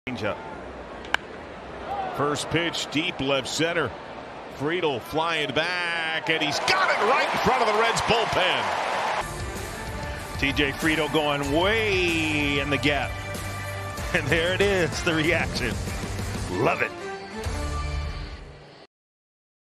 Changeup. First pitch deep left center. Friedl flying back, and he's got it right in front of the Reds bullpen. TJ Friedl going way in the gap. And there it is, the reaction. Love it.